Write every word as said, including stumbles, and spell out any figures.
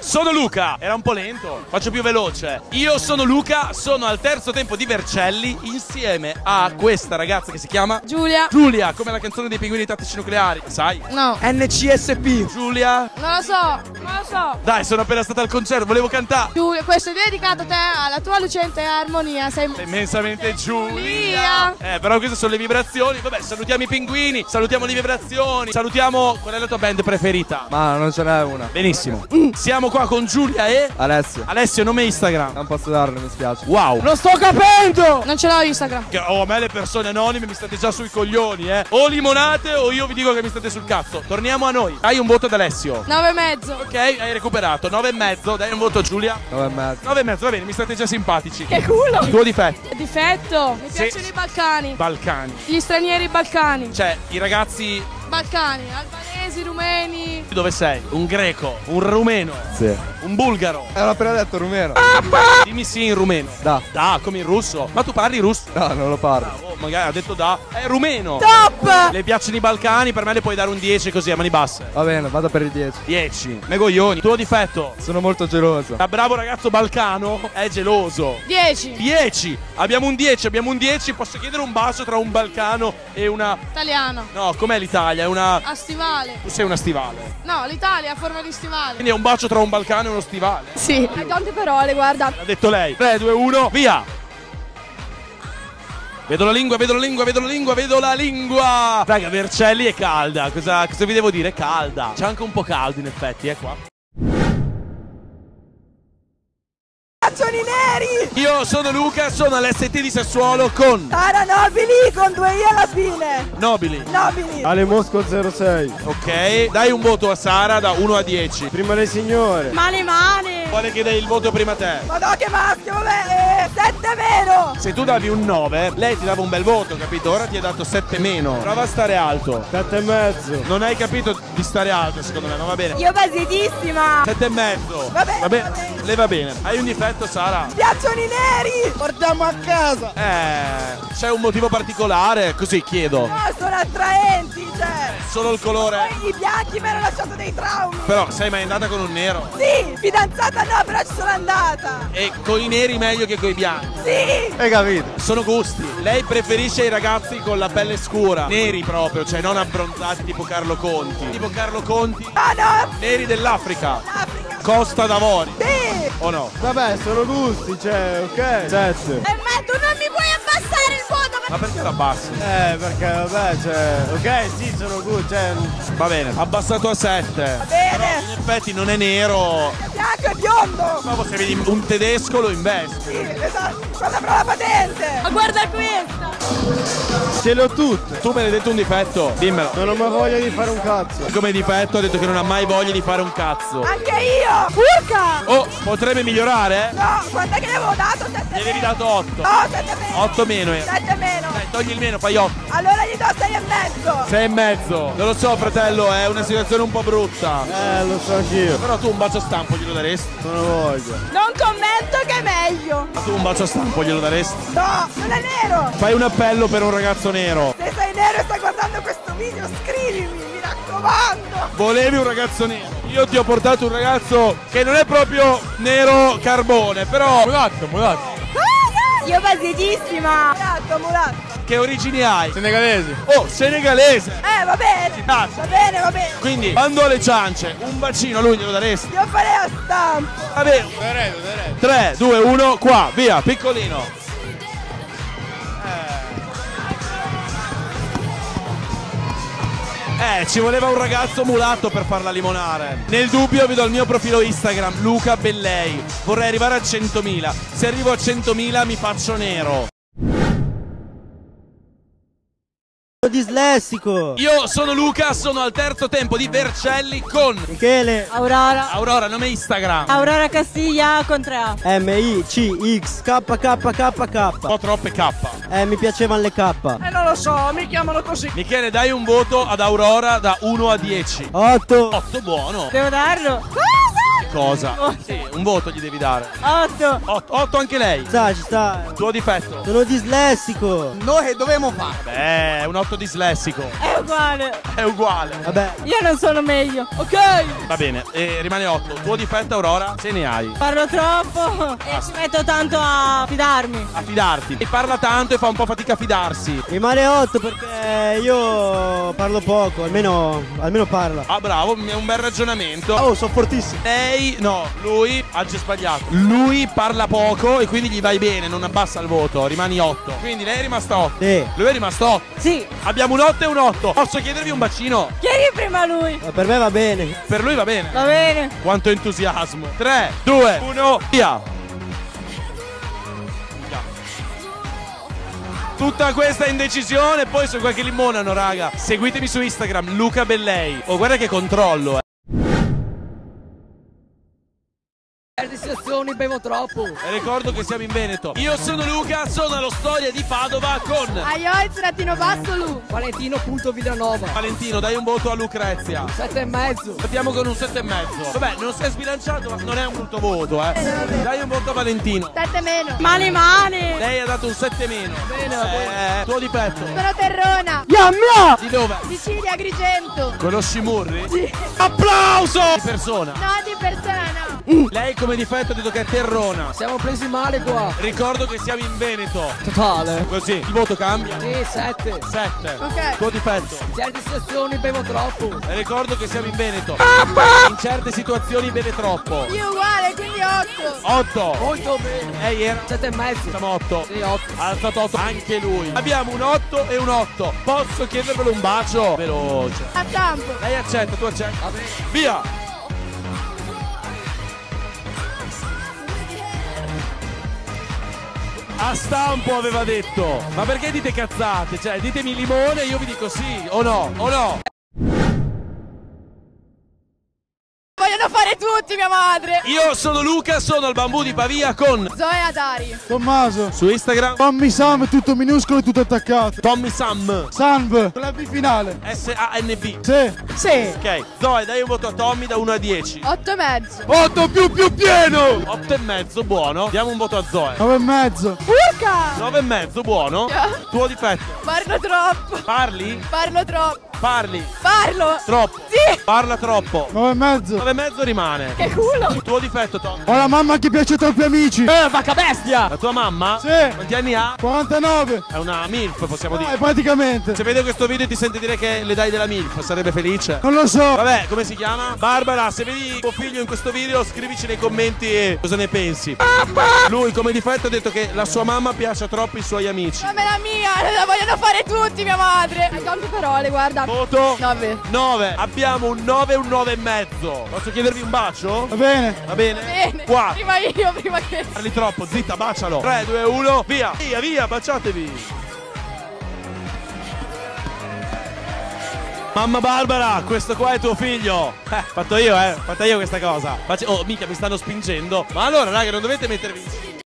sono Luca. Era un po' lento, faccio più veloce. Io sono Luca, sono al terzo tempo di Vercelli insieme a questa ragazza che si chiama Giulia. Giulia, come la canzone dei pinguini tattici nucleari, sai? No. N C S P. Giulia. Non lo so, non lo so. Dai, sono appena stata al concerto, volevo cantare. Giulia, questo è dedicato a te, alla tua lucente armonia. Sei Sei immensamente Giulia. Giulia. Eh, però queste sono le vibrazioni. Vabbè, salutiamo i pinguini, salutiamo le vibrazioni, salutiamo qual è la tua band preferita. Ma non ce n'è una. Benissimo. Siamo qua con Giulia e Alessio. Alessio, nome Instagram. Non posso darlo, mi spiace. Wow. Non sto capendo! Non ce l'ho Instagram. Che, oh, a me le persone anonime mi state già sui coglioni, eh. O limonate o io vi dico che mi state sul cazzo. Torniamo a noi. Dai un voto ad Alessio. Nove e mezzo. Ok, hai recuperato. nove e mezzo. Dai un voto a Giulia. nove e mezzo. nove e mezzo, va bene, mi state già simpatici. Che culo. Il tuo difetto. Difetto. Mi Sì. piacciono i Balcani. Balcani. Gli stranieri balcani. Cioè, i ragazzi. Balcani, albanesi, rumeni. Dove sei? Un greco, un rumeno, Sì. un bulgaro. Eh, l'ho appena detto rumeno. Dimmi sì in rumeno. Da. Da, come in russo. Ma tu parli russo? No, non lo parlo. Oh, magari ha detto da. È rumeno. Top. Le piacciono i Balcani, per me le puoi dare un dieci così a mani basse. Va bene, vado per il dieci. dieci. Megoglioni. Tuo difetto. Sono molto geloso. Da bravo ragazzo balcano è geloso. Dieci. dieci. Abbiamo un dieci, abbiamo un dieci. Posso chiedere un bacio tra un balcano e una. Italiano. No, com'è l'Italia? È una. A stivale. Tu sei una stivale. No, l'Italia ha forma di stivale. Quindi è un bacio tra un balcano e uno stivale. Sì. Hai tante parole, guarda. L'ha detto lei. tre, due, uno, via! Vedo la lingua, vedo la lingua, vedo la lingua, vedo la lingua! Raga, Vercelli è calda. Cosa, cosa vi devo dire? È calda. C'è anche un po' caldo in effetti, eh qua. Caccioni neri! Io sono Luca, sono all'S T di Sassuolo con Sara Nobili con due I alla fine! Nobili. Nobili! Ale Mosco zero sei. Ok, dai un voto a Sara da uno a dieci. Prima le signore. Mani mani. Vuole che dai il voto prima a te? Ma no che maschio, vabbè! Eh, sette vero! Se tu davi un nove, lei ti dava un bel voto, capito? Ora ti ha dato sette meno. Prova a stare alto. Sette e mezzo. Non hai capito di stare alto, secondo me, non va bene. Io basitissima! Sette e mezzo. Va bene, Va bene. va bene. Le va bene. Hai un difetto, Sara? Piacciono i neri! Portiamo a casa. Eh, c'è un motivo particolare? Così chiedo. No, sono attraenti, cioè! Solo il colore. Poi i bianchi mi hanno lasciato dei traumi! Però sei mai andata con un nero? Sì, fidanzata no, però ci sono andata! E con i neri meglio che con i bianchi. Sì! Hai capito? Sono gusti. Lei preferisce i ragazzi con la pelle scura, neri proprio, cioè non abbronzati tipo Carlo Conti. Tipo Carlo Conti, No, no! neri dell'Africa. Africa! Costa d'Avorio. Sì! O no? Vabbè, sono gusti, cioè, ok. Sette. E ma tu non mi puoi abbassare il voto! Ma perché la abbassi? Eh, perché vabbè, cioè. Ok, sì, sono gusti, cioè. Va bene, abbassato a sette. Va bene. Però in effetti non è nero. È bianco e biondo! Ma se vedi un tedesco lo investi. Sì, esatto! Quando avrò la patente! Ma guarda questa. Ce le ho tutte. Tu me ne hai detto un difetto, dimmelo. Non ho mai voglia di fare un cazzo. Come difetto ha detto che non ha mai voglia di fare un cazzo. Anche io! Urca! Oh, potrebbe migliorare? No, quant'è che ne avevo dato? sette Gli avevi meno. dato otto. No, sette meno! otto meno. eh. sette meno! Dai, togli il meno, fai otto. Allora gli do sei e mezzo! sei e mezzo. Non lo so, fratello, è una situazione un po' brutta. Eh, lo so anch'io. Però tu un bacio a stampo glielo daresti? Non ho voglia. Non commento che è meglio! Tu un bacio a stampo glielo daresti? No, non è nero! Fai un appello per un ragazzo nero. Se sei nero e stai guardando questo video, scrivimi, mi raccomando! Volevi un ragazzo nero. Io ti ho portato un ragazzo che non è proprio nero carbone, però. Mulatto, mulatto. Io basitissima! Mulatto, mulatto! Che origini hai? Senegalesi. Oh, senegalese. Eh, va bene! piace. Va bene, va bene! Quindi, quando ho le ciance, un bacino a lui glielo daresti? Io farei a stampo! Va bene. tre, due, uno, qua, via, piccolino. Eh, ci voleva un ragazzo mulatto per farla limonare. Nel dubbio vi do il mio profilo Instagram, Luca Bellei. Vorrei arrivare a centomila. Se arrivo a centomila mi faccio nero. Dislessico. Io sono Luca, sono al terzo tempo di Vercelli con Michele. Aurora. Aurora, nome Instagram. Aurora Castiglia con tre A. M I C X K K K Un K. po' troppe K. Eh, mi piacevano le K. Eh, non lo so, mi chiamano così! Michele, dai un voto ad Aurora da uno a dieci. otto. otto buono. Devo darlo? Cosa? Sì, Un voto gli devi dare. Otto. otto anche lei. Sta, ci sta. Tuo difetto. Sono dislessico. Noi che dobbiamo fare? Beh, è un otto dislessico. È uguale. È uguale. Vabbè. Io non sono meglio. Ok. Va bene, e rimane otto. Tuo difetto, Aurora? Se ne hai. Parlo troppo e ci metto tanto a fidarmi. A fidarti. E parla tanto e fa un po' fatica a fidarsi. Rimane otto perché io parlo poco, almeno, almeno parla. Ah, bravo, è un bel ragionamento. Oh, sono fortissimo. Lei, no, lui ha già sbagliato. Lui parla poco e quindi gli vai bene, non abbassa il voto, rimani otto. Quindi lei è rimasta otto. Sì. Lui è rimasto otto. Sì. Abbiamo un otto e un otto. Posso chiedervi un bacino? Chiedi prima lui. Ma per me va bene. Per lui va bene. Va bene. Quanto entusiasmo. tre, due, uno, via. Tutta questa indecisione, poi su qualche limonano, raga. Seguitemi su Instagram, Luca Bellei. Oh, guarda che controllo, eh. Certe situazioni bevo troppo. E ricordo che siamo in Veneto. Io sono Luca, sono allo Storia di Padova con Aioiz, trattino basso, Lu. Valentino punto Villanova. Valentino. Dai un voto a Lucrezia. Sette e mezzo. Partiamo con un sette e mezzo. Vabbè, non sei sbilanciato, ma non è un brutto voto, eh. Dai un voto a Valentino. Sette meno. Mani mani. Lei ha dato un sette meno. Bene, eh, tuo difetto. Sono terrona. Yamma. Di dove? Sicilia, Agrigento. Conosci Murri? Sì. Applauso! Di persona. No, di persona no. Lei come difetto ha detto che è terrona. Siamo presi male qua. Ricordo che siamo in Veneto. Totale. Così, il voto cambia. Sì, sette. sette. Ok. Tuo difetto. In certe situazioni bevo troppo. E ricordo che siamo in Veneto. In certe situazioni beve troppo. Io uguale, quindi otto. otto. Molto bene. Lei era? Sette e mezzo. Siamo otto. Sì, otto. Ha alzato otto anche lui. Abbiamo un otto e un otto. Posso chiedervelo un bacio? Veloce. A stampo. Lei accetta, tu accetti. Va bene. Via! A stampo aveva detto. Ma perché dite cazzate? Cioè, ditemi limone e io vi dico sì o no, o no. Vogliono fare tutti, mia madre. Io sono Luca, sono al Bambù di Pavia con Zoe Adari. Tommaso. su Instagram Tommy Sam, tutto minuscolo e tutto attaccato. Tommy Sam. Sanv. Con la B finale. S A N V. Sì. Sì. Ok, Zoe, dai un voto a Tommy da uno a dieci. Otto e mezzo. otto più più pieno. otto e mezzo, buono. Diamo un voto a Zoe. nove e mezzo. Urca. nove e mezzo, buono. Tuo difetto. Parlo troppo. Parli? Parlo troppo. Parli. Parlo. Troppo. Sì. Parla troppo. nove e mezzo. nove e mezzo rimane. Che culo. Tuo difetto, Tom. Ho la mamma che piace troppi amici. Eh, vacca bestia. La tua mamma? Sì. Quanti anni ha? quarantanove. È una MILF, possiamo Eh, dire. praticamente. Se vede questo video e ti sente dire che le dai della MILF, sarebbe felice. Non lo so. Vabbè, come si chiama? Barbara, se vedi tuo figlio in questo video, scrivici nei commenti cosa ne pensi. Lui come difetto ha detto che la sua mamma piace troppo i suoi amici. Come la mia, la vogliono fare tutti, mia madre. Hai tante parole, guarda. Voto? Nove. nove. Abbiamo un nove e un nove e mezzo. Posso chiedervi un bacio? Va bene. Va bene? Bene. Qua. Prima io, prima che. Parli troppo, zitta, bacialo. tre, due, uno, via. Via, via, baciatevi. Mamma Barbara, questo qua è tuo figlio. Eh, fatto io, eh. Fatta io questa cosa. Face- Oh, mica mi stanno spingendo. Ma allora, raga, non dovete mettervi insieme.